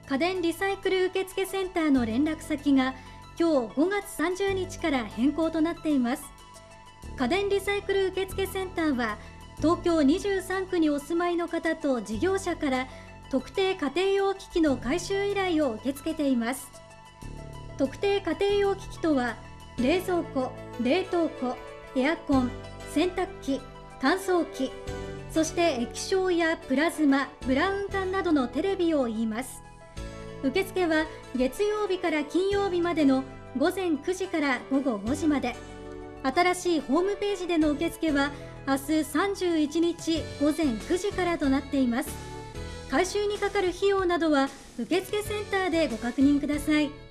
家電リサイクル受付センターの連絡先が今日5月30日から変更となっています。家電リサイクル受付センターは東京23区にお住まいの方と事業者から特定家庭用機器の回収依頼を受け付けています。特定家庭用機器とは冷蔵庫、冷凍庫、エアコン、洗濯機、乾燥機、そして液晶やプラズマ、ブラウン管などのテレビを言います。受付は月曜日から金曜日までの午前9時から午後5時まで。新しいホームページでの受付は明日31日午前9時からとなっています。回収にかかる費用などは受付センターでご確認ください。